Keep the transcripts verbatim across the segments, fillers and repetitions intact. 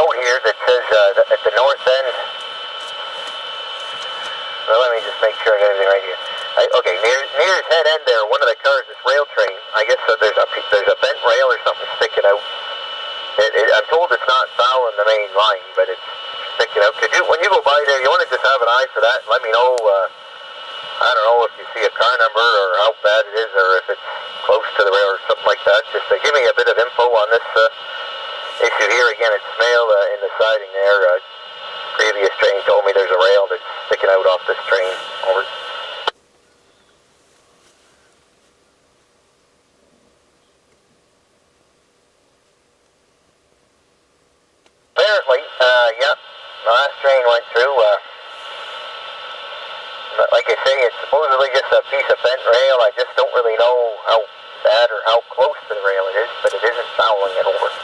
note here that says uh, at the north end. Well, let me just make sure I got everything right here. I, okay, near near his head end there, one of the cars, this rail train. I guess uh, there's a there's a bent rail or something sticking out. It, it, I'm told it's not fouling the main line, but it's sticking out. Could you, when you go by there, you want to just have an eye for that and let me know. Uh, I don't know if you see a car number or how bad it is, or if it's close to the rail or something like that. Just uh, give me a bit of info on this uh, issue here. Again, it's Smail uh, in the siding there. Uh, previous train told me there's a rail that's sticking out off this train. Over. Apparently, uh, yeah, the last train went through. Uh, like I say, it's supposedly just a piece of bent rail. I just don't really know how bad or how close to the rail it is, but it isn't fouling it over.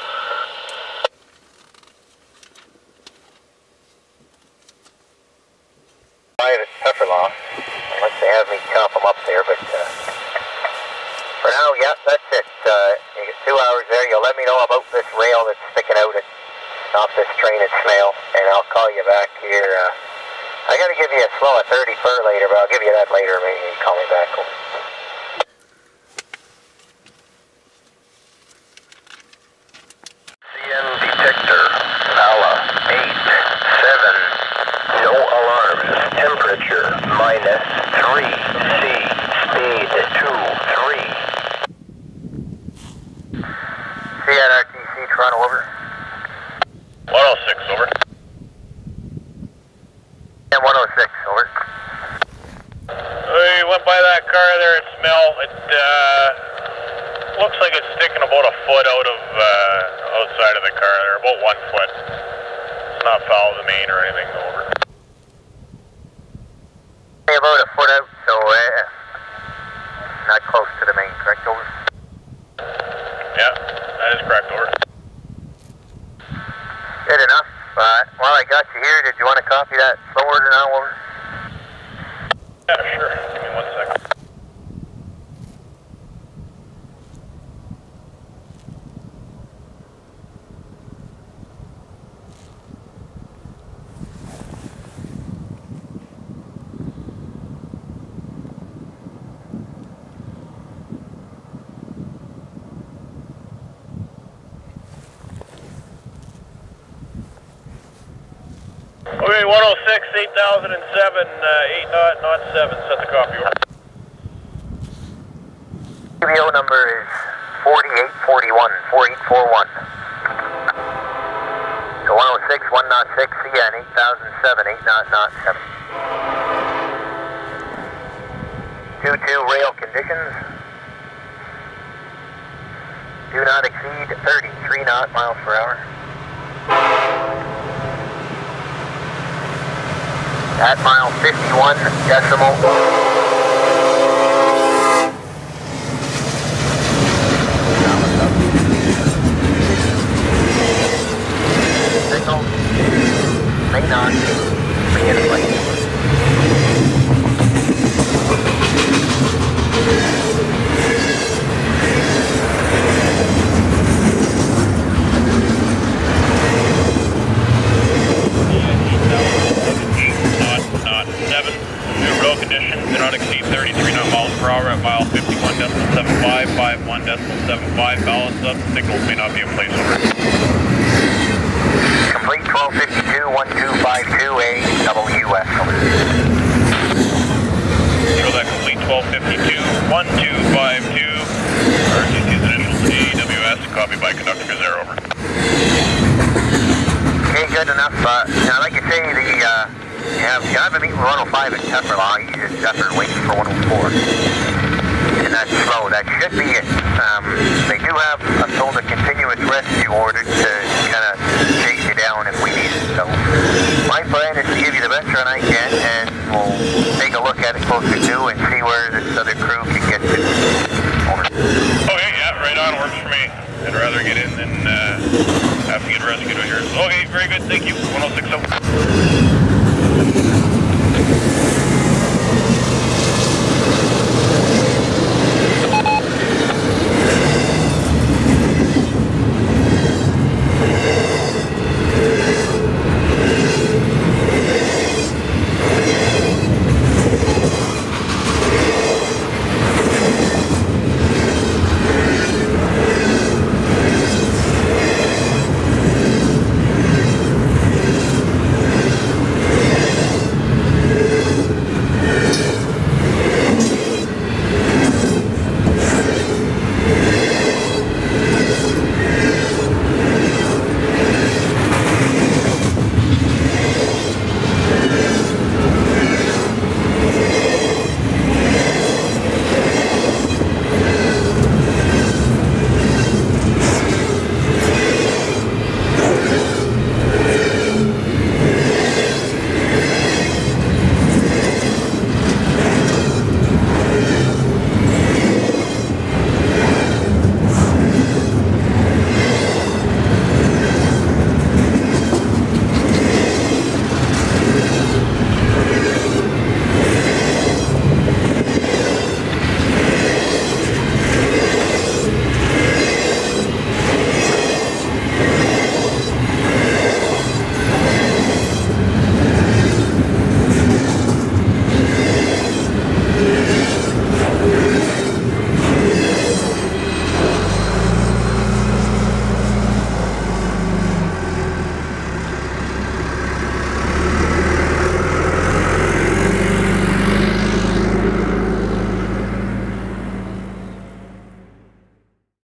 Five at Pefferlaw, unless they have me chop them up there, but uh, for now, yeah, that's it. Uh, you get two hours there. You'll let me know about this rail that's sticking out at, off this train at Smail, and I'll call you back here. Uh, I gotta give you a slow at thirty per later, but I'll give you that later. Maybe you call me back. C N detector, Bala, eight, seven, no alarms, temperature, minus three, C, speed, two, three. C N R T C, Toronto, over. one oh six, over. And one oh six, over. We went by that car there at Smail. It uh, looks like it's sticking about a foot out of uh, outside of the car there, about one foot. It's not foul of the main or anything, over. About a foot out, so uh, not close to the main, correct, over? Yeah, that is correct, over. Good enough. Uh, while I got you here, did you want to copy that slow order now, over? Yeah, sure. Give me one second. Okay, one oh six, eight thousand seven, uh, eight knot, knot seven, set the copy over. P B O number is forty-eight forty-one, forty-eight forty-one. So one oh six, one knot six, C N, eight thousand seven, eight knot, knot seven. two two rail conditions. Do not exceed thirty-three knot miles per hour. At mile fifty-one decimal. Signal may not be in place. fifty-one decimal seven five, balance up, signals may not be in place, over. Complete twelve fifty-two, one two five two, A W S, over. Show that complete twelve fifty-two, one two five two, R T C's initials A W S, copy by conductor Gazare, over. Okay, good enough. Uh, now, like I say, the, uh, you have, you have a meeting with one oh five at Pefferlaw, you just have to wait for one oh four. And that's slow. That should be it. Um, they do have, I'm told, a continuous rescue order to kind of chase you down if we need it. So my plan is to give you the best run I can, and we'll take a look at it closer to and see where this other crew can get to. Over. Okay, yeah, right on. Works for me. I'd rather get in than uh, have to get rescued out here. Okay, very good. Thank you. one oh six.